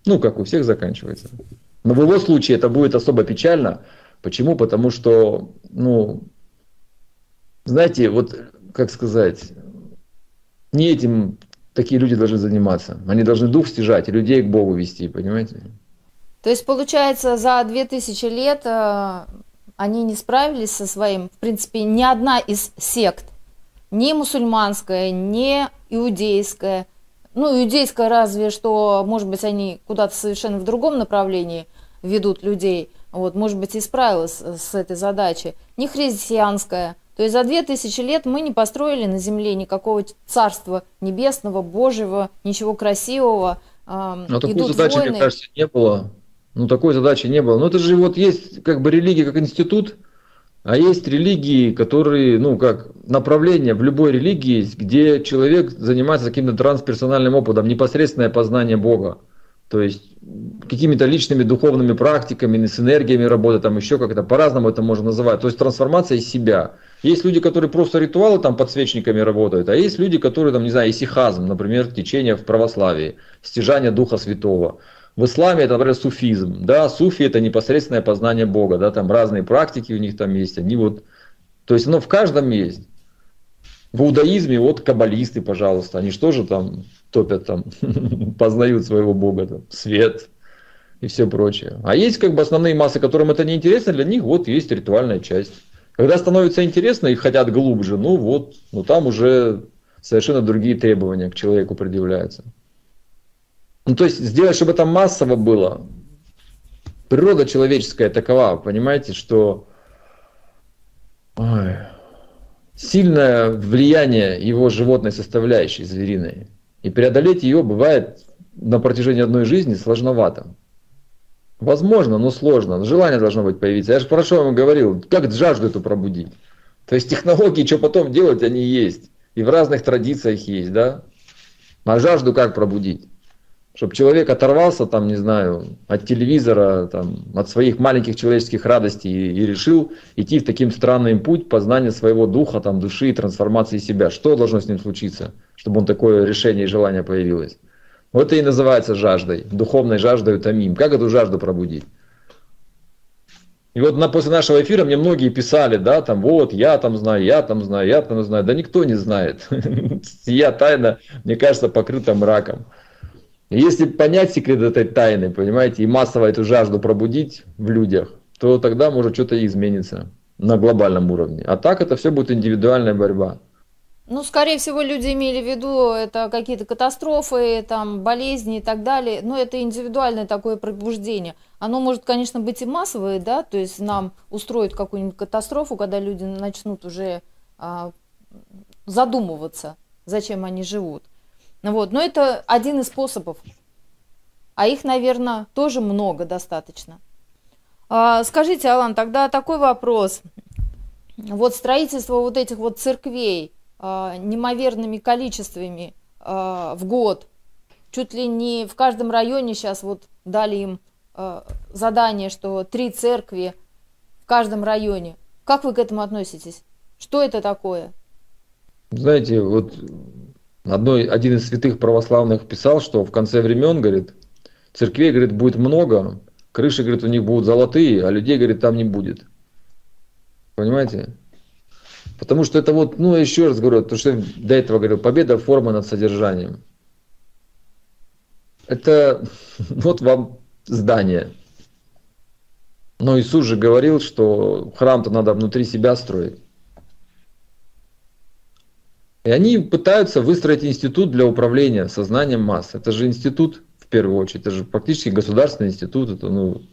Ну, как у всех заканчивается. Но в его случае это будет особо печально. Почему? Потому что, ну, знаете, вот, как сказать, не этим такие люди должны заниматься. Они должны дух стяжать и людей к Богу вести, понимаете? То есть, получается, за две тысячи лет э, они не справились со своим, в принципе, ни одна из сект, ни мусульманская, ни иудейская, ну, иудейская разве что, может быть, они куда-то совершенно в другом направлении ведут людей, вот, может быть, и справилась с этой задачей, ни христианская. То есть за две тысячи лет мы не построили на земле никакого царства небесного, Божьего, ничего красивого. Э, Но такой идут задачи, войны. мне кажется, не было. Ну, такой задачи не было. Но это же вот есть как бы религия как институт, а есть религии, которые, ну, как направление в любой религии есть, где человек занимается каким-то трансперсональным опытом, непосредственное познание Бога. То есть какими-то личными духовными практиками, с энергиями работы, там еще как-то по-разному это можно называть. То есть трансформация из себя. Есть люди, которые просто ритуалы там подсвечниками работают, а есть люди, которые, там, не знаю, исихазм, например, течение в православии, стяжание Духа Святого. В исламе это, например, суфизм. Да, суфи это непосредственное познание Бога. Да, там разные практики у них там есть. Они вот, то есть оно в каждом есть. В иудаизме вот каббалисты, пожалуйста, они что же там топят, там, познают своего Бога, там, свет и все прочее. А есть как бы основные массы, которым это не интересно, для них вот есть ритуальная часть. Когда становится интересно и хотят глубже, ну вот, ну там уже совершенно другие требования к человеку предъявляются. Ну, то есть сделать, чтобы это массово было. Природа человеческая такова, понимаете, что ой, сильное влияние его животной составляющей, звериной. И преодолеть ее бывает на протяжении одной жизни сложновато. Возможно, но сложно. Желание должно быть появиться. Я же хорошо вам говорил, как жажду эту пробудить. То есть технологии, что потом делать, они есть. И в разных традициях есть, да? А жажду как пробудить? Чтобы человек оторвался, там, не знаю, от телевизора, там, от своих маленьких человеческих радостей и, и решил идти в таким странным путь познания своего духа, там, души и трансформации себя. Что должно с ним случиться, чтобы он такое решение и желание появилось? Вот это и называется жаждой, духовной жаждой томим. Как эту жажду пробудить? И вот на, после нашего эфира мне многие писали, да, там, вот, я там знаю, я там знаю, я там знаю. Да никто не знает. Сия тайна, мне кажется, покрыта мраком. Если понять секрет этой тайны, понимаете, и массово эту жажду пробудить в людях, то тогда может что-то и изменится на глобальном уровне. А так это все будет индивидуальная борьба. Ну, скорее всего, люди имели в виду это какие-то катастрофы, там, болезни и так далее. Но это индивидуальное такое пробуждение. Оно может, конечно, быть и массовое, да, то есть нам устроить какую-нибудь катастрофу, когда люди начнут уже а, задумываться, зачем они живут. Вот. Но это один из способов. А их, наверное, тоже много достаточно. А, скажите, Алан, тогда такой вопрос. Вот строительство вот этих вот церквей а, неимоверными количествами а, в год, чуть ли не в каждом районе сейчас вот дали им а, задание, что три церкви в каждом районе. Как вы к этому относитесь? Что это такое? Знаете, вот одной, один из святых православных писал, что в конце времен, говорит, церквей, говорит, будет много, крыши, говорит, у них будут золотые, а людей, говорит, там не будет. Понимаете? Потому что это вот, ну, еще раз говорю, то, что я до этого говорил, победа формы над содержанием. Это вот вам здание. Но Иисус же говорил, что храм-то надо внутри себя строить. И они пытаются выстроить институт для управления сознанием масс. Это же институт, в первую очередь, это же практически государственный институт, это, ну,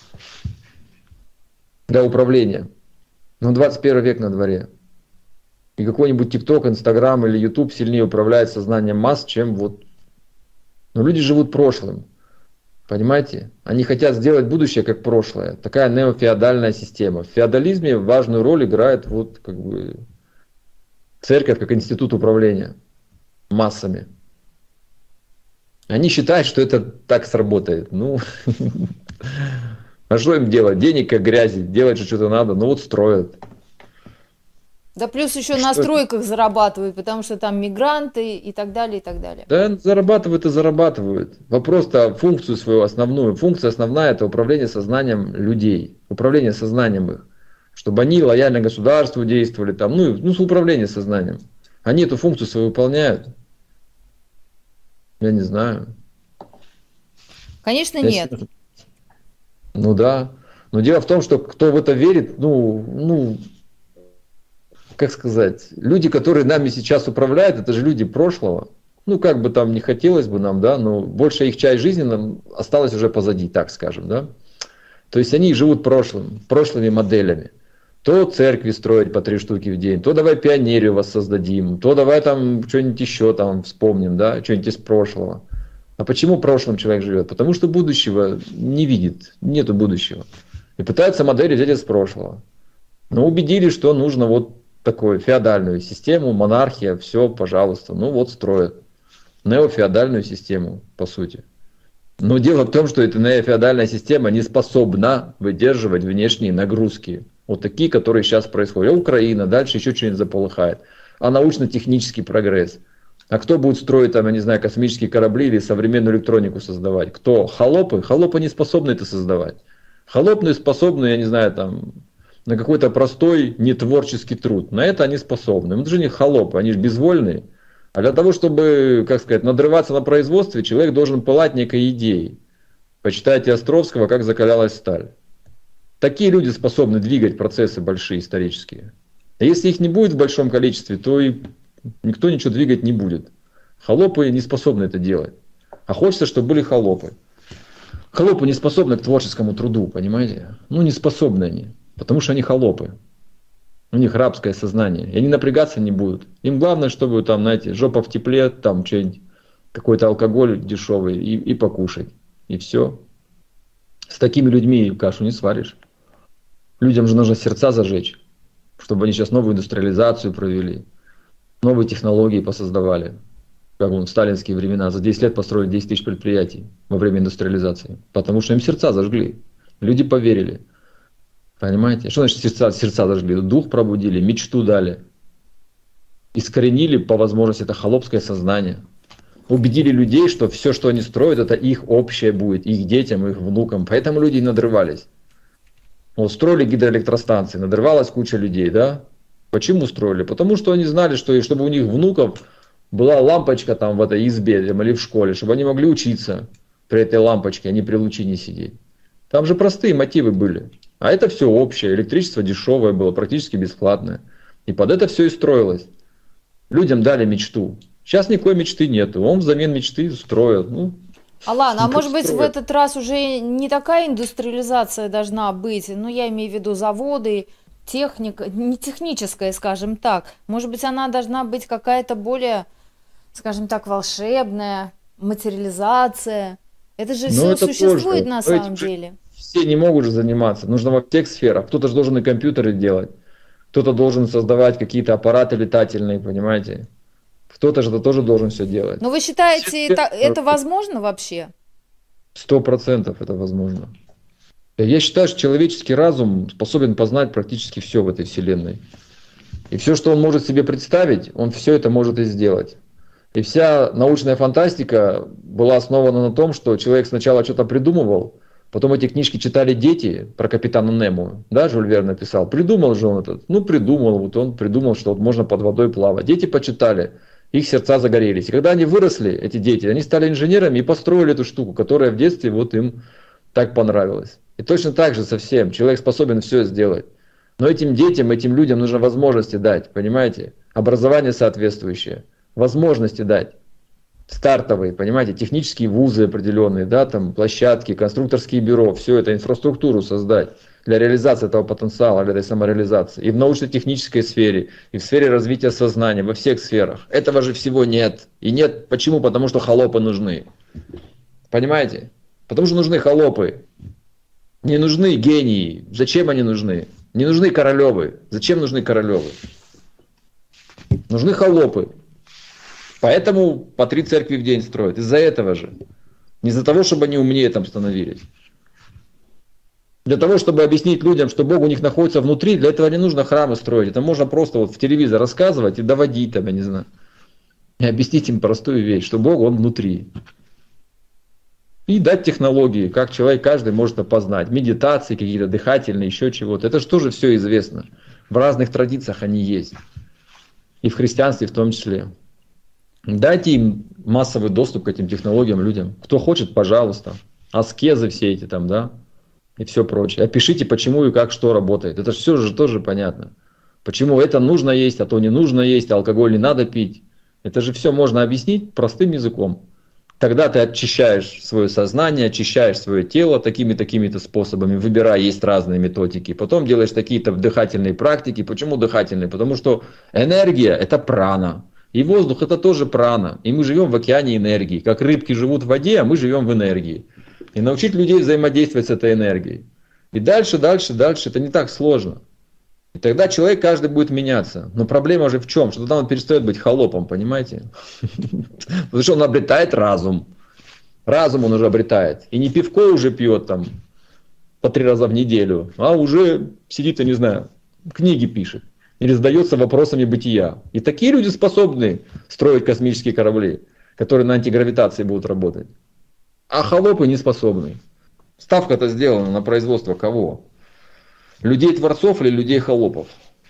для управления. Но двадцать первый век на дворе. И какой-нибудь ТикТок, Инстаграм или Ютуб сильнее управляет сознанием масс, чем вот... Но люди живут прошлым. Понимаете? Они хотят сделать будущее как прошлое. Такая неофеодальная система. В феодализме важную роль играет вот как бы... церковь как институт управления массами. Они считают, что это так сработает. Ну, а что им делать? Денег как грязи, делать же что-то надо, ну вот строят. Да плюс еще на Что это? стройках зарабатывают, потому что там мигранты и так далее, и так далее. Да, зарабатывают и зарабатывают. Вопрос-то функцию свою основную. Функция основная – это управление сознанием людей. Управление сознанием их. Чтобы они лояльно государству действовали. Там, ну, ну, управление сознанием. Они эту функцию свою выполняют? Я не знаю. Конечно, Я нет. считаю, ну да. Но дело в том, что кто в это верит, ну, ну, как сказать, люди, которые нами сейчас управляют, это же люди прошлого. Ну, как бы там не хотелось бы нам, да, но большая их часть жизни нам осталась уже позади, так скажем, да. То есть они живут прошлым, прошлыми моделями. То церкви строить по три штуки в день, то давай пионерию воссоздадим, то давай там что-нибудь еще там вспомним, да, что-нибудь из прошлого. А почему прошлым человек живет? Потому что будущего не видит, нету будущего. И пытаются модели взять из прошлого. Но убедили, что нужно вот такую феодальную систему, монархия, все, пожалуйста, ну вот строят. Неофеодальную систему, по сути. Но дело в том, что эта неофеодальная система не способна выдерживать внешние нагрузки. Вот такие, которые сейчас происходят. А Украина, дальше еще что-нибудь заполыхает. А научно-технический прогресс. А кто будет строить там, я не знаю, космические корабли или современную электронику создавать? Кто? Холопы? Холопы не способны это создавать. Холопные способны, я не знаю, там, на какой-то простой нетворческий труд. На это они способны. Это же не холопы, они же безвольные. А для того, чтобы, как сказать, надрываться на производстве, человек должен пылать некой идеей. Почитайте Островского, как закалялась сталь. Такие люди способны двигать процессы большие, исторические. А если их не будет в большом количестве, то и никто ничего двигать не будет. Холопы не способны это делать. А хочется, чтобы были холопы. Холопы не способны к творческому труду, понимаете? Ну, не способны они, потому что они холопы. У них рабское сознание. И они напрягаться не будут. Им главное, чтобы там, знаете, жопа в тепле, там что-нибудь, какой-то алкоголь дешевый и, и покушать. И все. С такими людьми кашу не сваришь. Людям же нужно сердца зажечь, чтобы они сейчас новую индустриализацию провели, новые технологии посоздавали. Как вон в сталинские времена, за десять лет построили десять тысяч предприятий во время индустриализации. Потому что им сердца зажгли. Люди поверили. Понимаете? Что значит сердца, сердца зажгли? Дух пробудили, мечту дали. Искоренили по возможности это холопское сознание. Убедили людей, что все, что они строят, это их общее будет, их детям, их внукам. Поэтому люди и надрывались. Вот строили гидроэлектростанции, надрывалась куча людей, да? Почему строили? Потому что они знали, что и чтобы у них внуков была лампочка там в этой избе или в школе, чтобы они могли учиться при этой лампочке, а не при лучине сидеть. Там же простые мотивы были. А это все общее. Электричество дешевое было, практически бесплатное. И под это все и строилось. Людям дали мечту. Сейчас никакой мечты нету. Он взамен мечты строит. Ну, Алан, а ну, может быть в строит. этот раз уже не такая индустриализация должна быть? Ну, я имею в виду заводы, техника, не техническая, скажем так. Может быть, она должна быть какая-то более, скажем так, волшебная, материализация. Это же Ну, все это существует тоже. на Но самом этим же деле. все не могут же заниматься. Нужно во всех сферах. Кто-то же должен и компьютеры делать. Кто-то должен создавать какие-то аппараты летательные, понимаете? Кто-то же это тоже должен все делать. Но вы Все считаете, это, сферы. это возможно вообще? Сто процентов это возможно. Я считаю, что человеческий разум способен познать практически все в этой вселенной. И все, что он может себе представить, он все это может и сделать. И вся научная фантастика была основана на том, что человек сначала что-то придумывал, потом эти книжки читали дети про капитана Немо. Да, Жюль Верн написал. Придумал же он этот. Ну, придумал. Вот он придумал, что вот можно под водой плавать. Дети почитали. Их сердца загорелись. И когда они выросли, эти дети, они стали инженерами и построили эту штуку, которая в детстве вот им так понравилась. И точно так же со всем. Человек способен все сделать. Но этим детям, этим людям нужно возможности дать, понимаете? Образование соответствующее. Возможности дать. Стартовые, понимаете, технические вузы определенные, да, там площадки, конструкторские бюро, все это, инфраструктуру создать для реализации этого потенциала, для этой самореализации. И в научно-технической сфере, и в сфере развития сознания, во всех сферах. Этого же всего нет. И нет, почему? Потому что холопы нужны. Понимаете? Потому что нужны холопы. Не нужны гении. Зачем они нужны? Не нужны Королевы. Зачем нужны Королевы? Нужны холопы. Поэтому по три церкви в день строят. Из-за этого же. Не из-за того, чтобы они умнее там становились. Для того, чтобы объяснить людям, что Бог у них находится внутри, для этого не нужно храмы строить. Это можно просто вот в телевизор рассказывать и доводить там, я не знаю. И объяснить им простую вещь, что Бог, Он внутри. И дать технологии, как человек каждый может опознать. Медитации какие-то, дыхательные, еще чего-то. Это же тоже все известно. В разных традициях они есть. И в христианстве в том числе. Дайте им массовый доступ к этим технологиям людям. Кто хочет, пожалуйста. Аскезы все эти там, да. И все прочее. Опишите, почему и как что работает. Это все же тоже понятно. Почему это нужно есть, а то не нужно есть, а алкоголь не надо пить. Это же все можно объяснить простым языком. Тогда ты очищаешь свое сознание, очищаешь свое тело такими-такими-то способами, выбирая, есть разные методики. Потом делаешь такие-то дыхательные практики. Почему дыхательные? Потому что энергия – это прана. И воздух – это тоже прана. И мы живем в океане энергии. Как рыбки живут в воде, а мы живем в энергии. И научить людей взаимодействовать с этой энергией. И дальше, дальше, дальше. Это не так сложно. И тогда человек каждый будет меняться. Но проблема же в чем? Что тогда он перестает быть холопом, понимаете? Потому что он обретает разум. Разум он уже обретает. И не пивко уже пьет там по три раза в неделю, а уже сидит, я не знаю, книги пишет. Или задается вопросами бытия. И такие люди способны строить космические корабли, которые на антигравитации будут работать. А холопы не способны. Ставка-то сделана на производство кого? Людей-творцов или людей-холопов?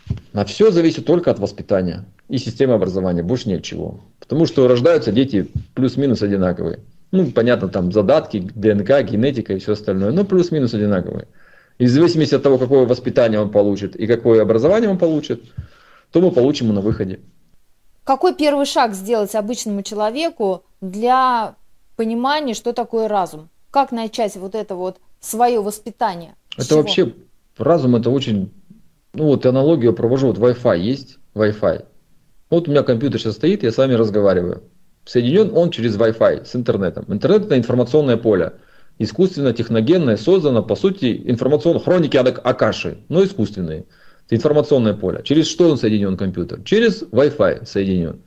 А все зависит только от воспитания и системы образования. Больше нет чего. Потому что рождаются дети плюс-минус одинаковые. Ну, понятно, там задатки, ДНК, генетика и все остальное. Но плюс-минус одинаковые. И в зависимости от того, какое воспитание он получит и какое образование он получит, то мы получим на выходе. Какой первый шаг сделать обычному человеку для понимания, что такое разум? Как начать вот это вот свое воспитание? С Это чего? вообще, разум это очень, ну вот аналогию провожу, вот Wi-Fi есть, Wi-Fi. Вот у меня компьютер сейчас стоит, я с вами разговариваю. Соединен он через Wi-Fi с интернетом. Интернет это информационное поле. Искусственно, техногенное, создано, по сути, информационные хроники Акаши, но искусственные. Это информационное поле. Через что он соединен компьютер? Через Wi-Fi соединен.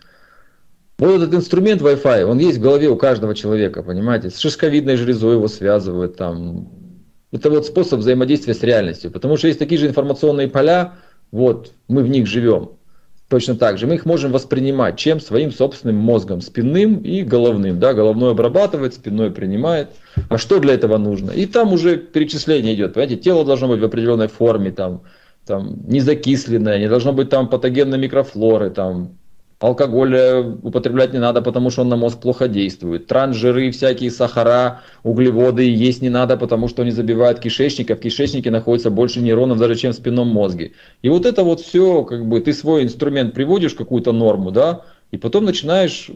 Вот этот инструмент Wi-Fi, он есть в голове у каждого человека, понимаете? С шишковидной железой его связывают там. Это вот способ взаимодействия с реальностью. Потому что есть такие же информационные поля, вот, мы в них живем. Точно так же. Мы их можем воспринимать чем? Своим собственным мозгом, спинным и головным. Да? Головной обрабатывает, спинной принимает. А что для этого нужно? И там уже перечисление идет. Понимаете? Тело должно быть в определенной форме, там, там, не закисленное, не должно быть там патогенной микрофлоры, там, алкоголь употреблять не надо, потому что он на мозг плохо действует. Трансжиры, всякие сахара, углеводы есть не надо, потому что они забивают кишечник, а в кишечнике находится больше нейронов даже, чем в спинном мозге. И вот это вот все, как бы ты свой инструмент приводишь, какую-то норму, да, и потом начинаешь...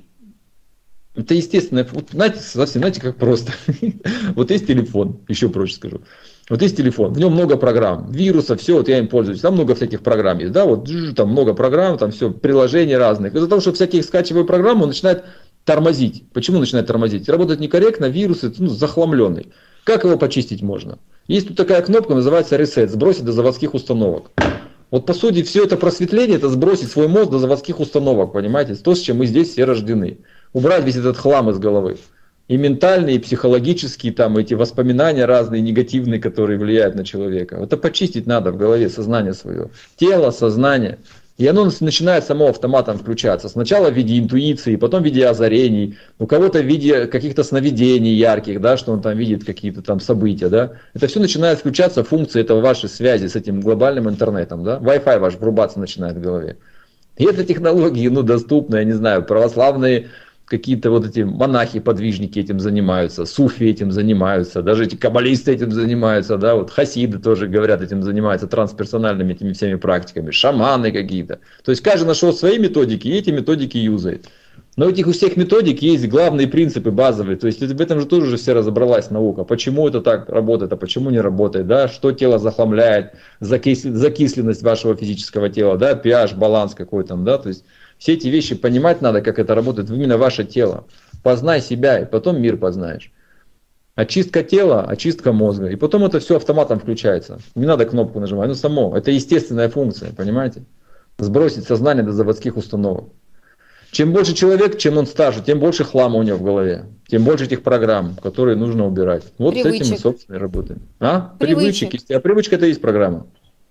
Это естественно, вот, знаете, совсем, знаете, как просто. Вот есть телефон, еще проще скажу. Вот есть телефон, в нем много программ, вирусов, все, вот я им пользуюсь, там много всяких программ есть, да, вот там много программ, там все, приложений разных. Из-за того, что всяких скачиваю программу, он начинает тормозить. Почему начинает тормозить? Работает некорректно, вирусы, ну, захламленный. Как его почистить можно? Есть тут такая кнопка, называется Reset, сбросить до заводских установок. Вот по сути все это просветление, это сбросить свой мозг до заводских установок, понимаете, то, с чем мы здесь все рождены. Убрать весь этот хлам из головы. И ментальные, и психологические, там, эти воспоминания разные, негативные, которые влияют на человека. Это почистить надо в голове, сознание свое. Тело, сознание. И оно начинает само автоматом включаться. Сначала в виде интуиции, потом в виде озарений. У кого-то в виде каких-то сновидений ярких, да, что он там видит какие-то там события. Да. Это все начинает включаться, функции этого вашей связи с этим глобальным интернетом. Да. Wi-Fi ваш врубаться начинает в голове. И это технологии, ну, доступны, я не знаю, православные какие-то вот эти монахи-подвижники этим занимаются, суфи этим занимаются, даже эти каббалисты этим занимаются, да, вот хасиды тоже, говорят, этим занимаются, трансперсональными этими всеми практиками, шаманы какие-то. То есть каждый нашел свои методики и эти методики юзает. Но у этих у всех методик есть главные принципы базовые, то есть в этом же тоже уже все разобралась наука, почему это так работает, а почему не работает, да, что тело захламляет, закисленность вашего физического тела, да, pH, баланс какой там, да, то есть все эти вещи понимать надо, как это работает, именно ваше тело. Познай себя, и потом мир познаешь. Очистка тела, очистка мозга. И потом это все автоматом включается. Не надо кнопку нажимать, оно само. Это естественная функция, понимаете? Сбросить сознание до заводских установок. Чем больше человек, чем он старше, тем больше хлама у него в голове. Тем больше этих программ, которые нужно убирать. Вот привычек. С этим мы, собственно, и работаем. А? Привычек. Привычки. А привычка — это и есть программа.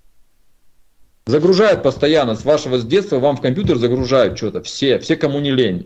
Загружают постоянно. С вашего с детства вам в компьютер загружают что-то. Все, все, кому не лень.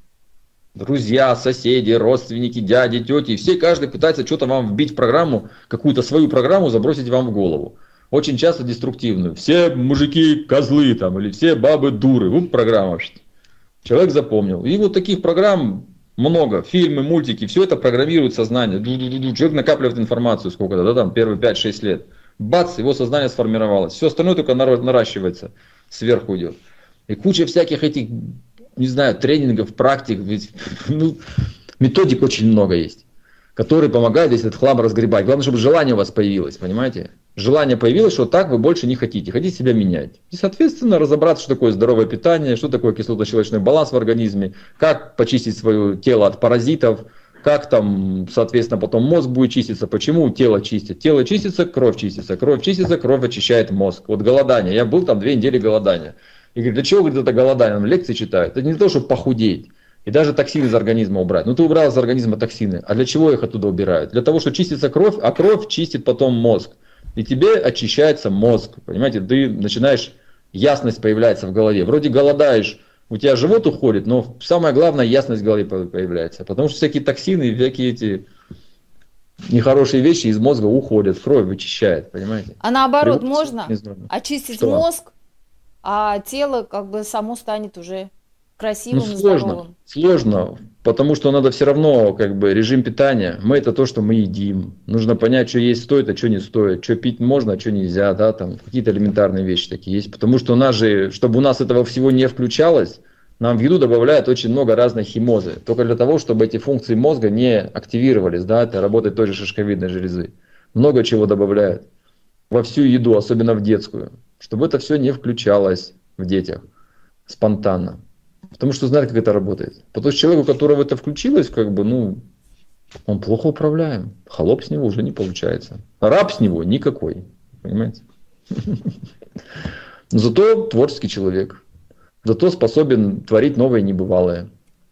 Друзья, соседи, родственники, дяди, тети. Все, каждый пытается что-то вам вбить в программу, какую-то свою программу забросить вам в голову. Очень часто деструктивную. Все мужики козлы там, или все бабы дуры. Вот программа. Человек запомнил. И вот таких программ много. Фильмы, мультики, все это программирует сознание. Ду-ду-ду-ду. Человек накапливает информацию сколько-то, да, там, первые пять-шесть лет. Бац, его сознание сформировалось. Все остальное только наращивается, сверху идет. И куча всяких этих, не знаю, тренингов, практик. Ведь, ну, методик очень много есть, которые помогают здесь этот хлам разгребать. Главное, чтобы желание у вас появилось, понимаете? Желание появилось, что так вы больше не хотите. Хотите себя менять. И, соответственно, разобраться, что такое здоровое питание, что такое кислотно-щелочной баланс в организме, как почистить свое тело от паразитов, как там, соответственно, потом мозг будет чиститься. Почему тело чистит? Тело чистится, кровь чистится. Кровь чистится, кровь очищает мозг. Вот голодание. Я был там две недели голодания. И говорит, для чего, говорит, это голодание? Он лекции читает. Это не для того, чтобы похудеть. И даже токсины из организма убрать. Ну ты убрал из организма токсины. А для чего их оттуда убирают? Для того, чтобы чистится кровь, а кровь чистит потом мозг. И тебе очищается мозг. Понимаете, ты начинаешь, ясность появляется в голове. Вроде голодаешь, у тебя живот уходит, но самое главное, ясность в голове появляется. Потому что всякие токсины, всякие эти нехорошие вещи из мозга уходят, кровь вычищает, понимаете? А наоборот, можно очистить что? мозг, а тело как бы само станет уже красивым, ну, и сложно, здоровым. Сложно, потому что надо все равно, как бы, режим питания. Мы — это то, что мы едим. Нужно понять, что есть стоит, а что не стоит. Что пить можно, а что нельзя, да, там какие-то элементарные вещи такие есть. Потому что у нас же, чтобы у нас этого всего не включалось, нам в еду добавляют очень много разной химозы. Только для того, чтобы эти функции мозга не активировались, да, это работает той же шишковидной железы. Много чего добавляют во всю еду, особенно в детскую, чтобы это все не включалось в детях спонтанно. Потому что знает, как это работает. Потому что человеку, у которого это включилось, как бы, ну, он плохо управляем. Холоп с него уже не получается. Раб с него никакой. Понимаете? Но зато творческий человек. Зато способен творить новое и небывалое.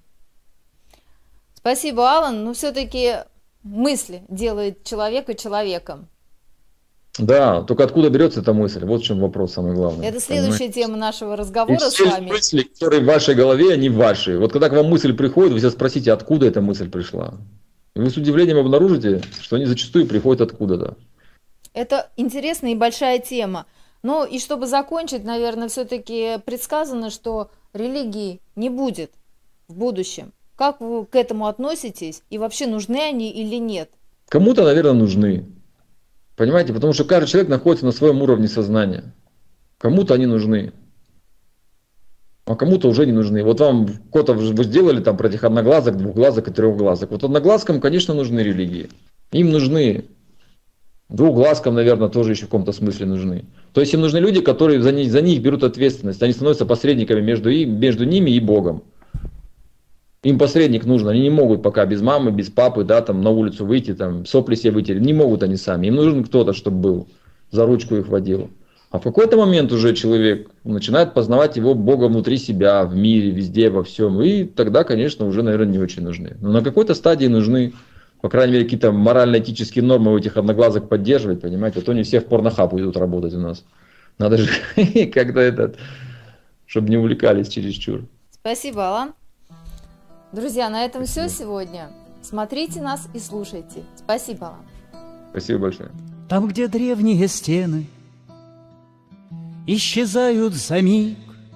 Спасибо, Алан. Но все-таки мысли делают человека человеком. Да, только откуда берется эта мысль? Вот в чем вопрос самый главный. Это следующая понимаете? Тема нашего разговора и с вами. Мысли, которые в вашей голове, они ваши. Вот когда к вам мысль приходит, вы сейчас спросите, откуда эта мысль пришла. И вы с удивлением обнаружите, что они зачастую приходят откуда-то. Это интересная и большая тема. Ну и чтобы закончить, наверное, все-таки предсказано, что религии не будет в будущем. Как вы к этому относитесь? И вообще нужны они или нет? Кому-то, наверное, нужны. Понимаете, потому что каждый человек находится на своем уровне сознания. Кому-то они нужны, а кому-то уже не нужны. Вот вам кота вы сделали там про этих одноглазок, двухглазок и трехглазок. Вот одноглазкам, конечно, нужны религии. Им нужны. Двухглазкам, наверное, тоже еще в каком-то смысле нужны. То есть им нужны люди, которые за них, за них берут ответственность. Они становятся посредниками между, им, между ними и Богом. Им посредник нужен, они не могут пока без мамы, без папы, да, там на улицу выйти, там сопли себе вытереть, не могут они сами. Им нужен кто-то, чтобы был, за ручку их водил. А в какой-то момент уже человек начинает познавать его Бога внутри себя, в мире, везде, во всем. И тогда, конечно, уже, наверное, не очень нужны. Но на какой-то стадии нужны, по крайней мере, какие-то морально-этические нормы у этих одноглазок поддерживать, понимаете. А то не все в порнохаб идут работать у нас. Надо же как-то этот, чтобы не увлекались чересчур. Спасибо, Алан. Друзья, на этом все сегодня. Смотрите нас и слушайте. Спасибо вам. Спасибо большое. Там, где древние стены исчезают за миг,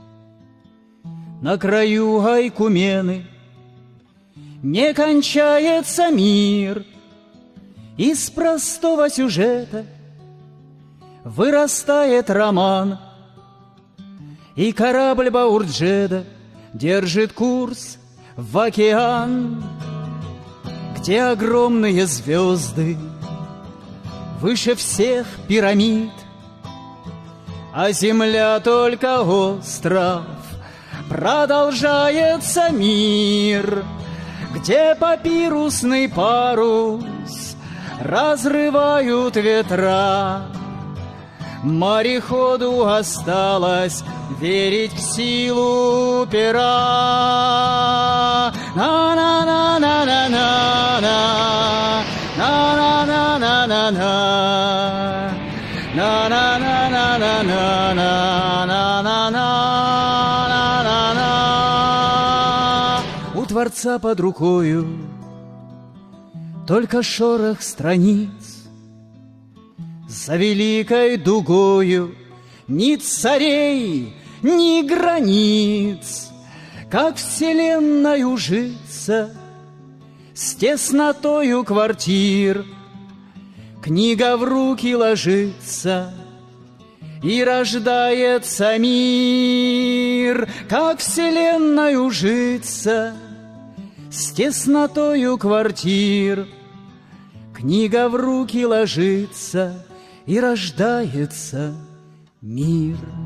на краю Айкумены не кончается мир. Из простого сюжета вырастает роман, и корабль Баурджеда держит курс в океан, где огромные звезды выше всех пирамид, а земля только остров. Продолжается мир, где папирусный парус разрывают ветра. Мореходу осталось верить в силу пера. На-на-на-на-на-на-на, на-на-на-на-на-на, на-на-на-на-на-на-на-на-на-на. У Творца под рукою только шорох страниц. За великой дугою ни царей, ни границ. Как вселенной ужиться с теснотою квартир, книга в руки ложится, и рождается мир. Как вселенной ужиться с теснотою квартир, книга в руки ложится, и рождается мир.